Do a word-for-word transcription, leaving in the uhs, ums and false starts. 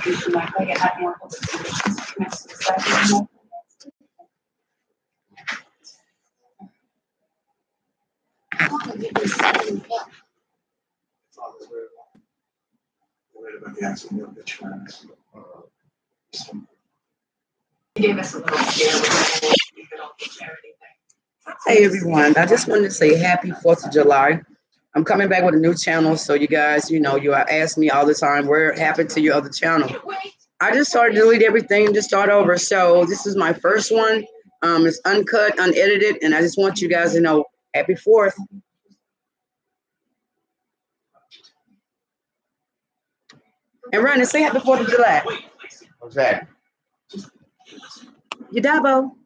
Gave us a little scare. Hey everyone, I just wanted to say happy fourth of July. I'm coming back with a new channel, so you guys, you know, you ask me all the time, where happened to your other channel? I just started to delete everything and just start over. So this is my first one. Um, it's uncut, unedited, and I just want you guys to know, happy fourth. And Ryan, say happy fourth of July. What's that? You Dabo.